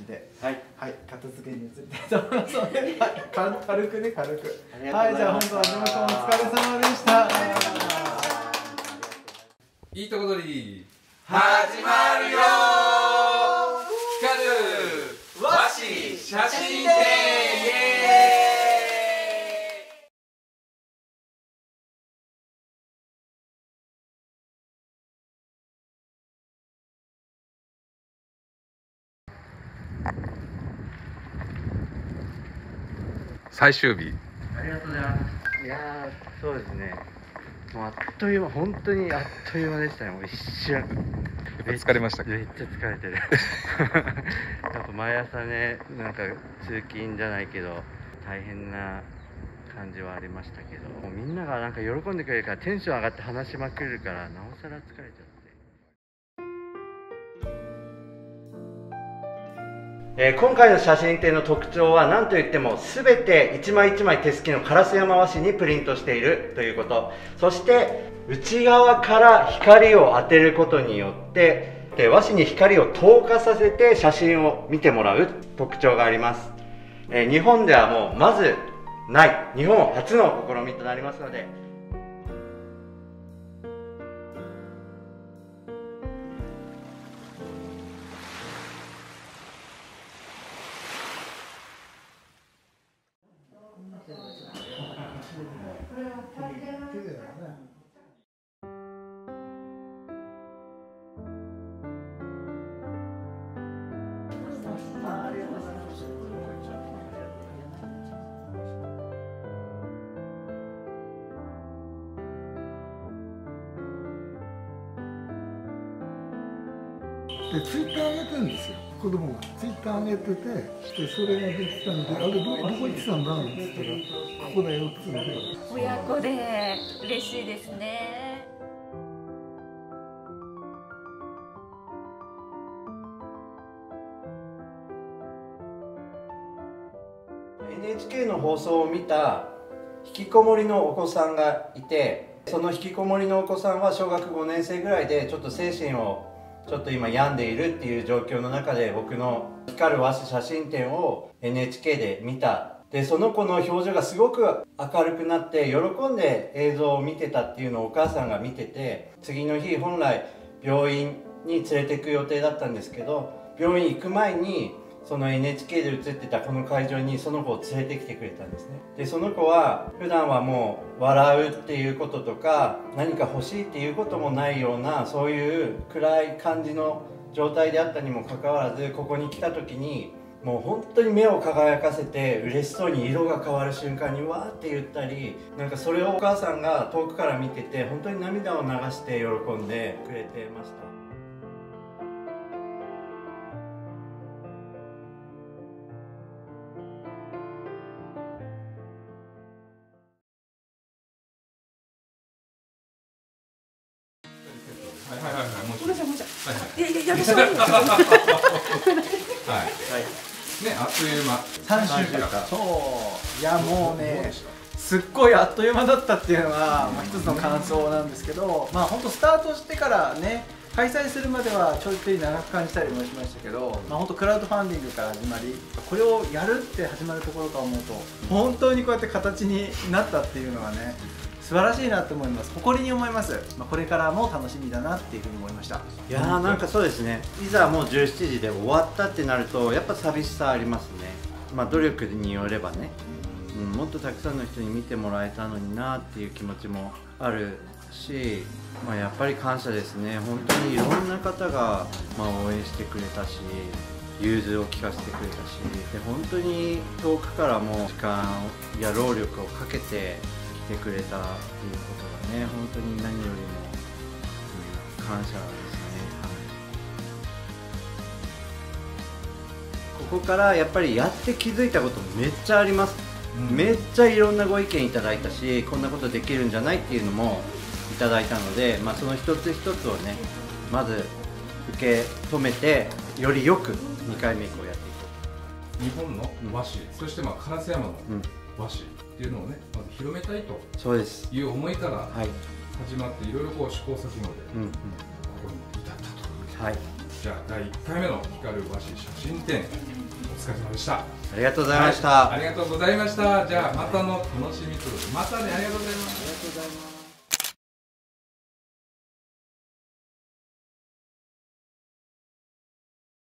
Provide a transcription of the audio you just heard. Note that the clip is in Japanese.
で、 はい、 はい、片付けに移りたいと思いますので、はい、軽くね、軽く。はい、じゃあ本当は地元お疲れ様でした。 いいとこ取り始まるよ光る和紙写真展イエーイ。最終日。 ありがとうございます。いやー、そうですね。もうあっという間、本当にあっという間でしたね。もう一瞬。 疲れましたか？ めっちゃ疲れてる。やっぱ毎朝ね、なんか通勤じゃないけど大変な感じはありましたけど、もうみんながなんか喜んでくれるからテンション上がって話しまくるから、なおさら疲れちゃって。今回の写真展の特徴は何といっても全て一枚一枚手すきの烏山和紙にプリントしているということ、そして内側から光を当てることによって和紙に光を透過させて写真を見てもらう特徴があります。日本ではもうまずない日本初の試みとなりますので、 でツイッター上げてるんですよ、子供がツイッター上げてて、でそれができたんで、あれどこ行ってたんだって言ったら、ここだよって言うんで、 親子で嬉しいですね。 NHK の放送を見た引きこもりのお子さんがいて、その引きこもりのお子さんは小学5年生ぐらいでちょっと精神をちょっと今病んでいるっていう状況の中で、僕の光る和紙写真展を NHK で見た。でその子の表情がすごく明るくなって喜んで映像を見てたっていうのをお母さんが見てて、次の日本来病院に連れて行く予定だったんですけど、病院行く前にその NHK で映ってたこの会場にその子を連れてきてくれたんですね。でその子は普段はもう笑うっていうこととか何か欲しいっていうこともないような、そういう暗い感じの状態であったにもかかわらず、ここに来た時にもう本当に目を輝かせて嬉しそうに色が変わる瞬間にわーって言ったり、なんかそれをお母さんが遠くから見てて本当に涙を流して喜んでくれてました。 はいはいはいはい、もうごめんなさい、ごめんなさい。 はいいやいや、やめそう。はい。 ね、あっという間。 3週間。そう。いやもうね、すっごいあっという間だったっていうのが一つの感想なんですけど、まあ本当スタートしてからね、開催するまではちょいちょい長く感じたりもしましたけど、まあ本当クラウドファンディングから始まり、これをやるって始まるところから思うと、本当にこうやって形になったっていうのがね、素晴らしいなと思います。誇りに思います。まあ、これからも楽しみだなっていうふうに思いました。 いやーなんかそうですね、いざもう17時で終わったってなるとやっぱ寂しさありますね。まあ努力によればね、もっとたくさんの人に見てもらえたのになっていう気持ちもあるし、まあ、やっぱり感謝ですね。本当にいろんな方がまあ応援してくれたし、融通を利かせてくれたし、で本当に遠くからも時間や労力をかけて来てくれたっていうことがね、本当に何よりも、感謝ですね。ここからやっぱりやって気づいたことめっちゃあります。めっちゃいろんなご意見いただいたし、こんなことできるんじゃないっていうのもいただいたので、まあ、その一つ一つをね、まず受け止めてよりよく2回目以降やっていこう。日本の和紙、そしてまあ烏山の和紙っていうのをね、まず広めたいという思いから始まって、いろいろこう試行錯誤でここに至ったと。はい、じゃあ第1回目の光る和紙写真展疲れ様でした。 ありがとうございました。 ありがとうございました。じゃあまたの楽しみということで、またね、ありがとうございます。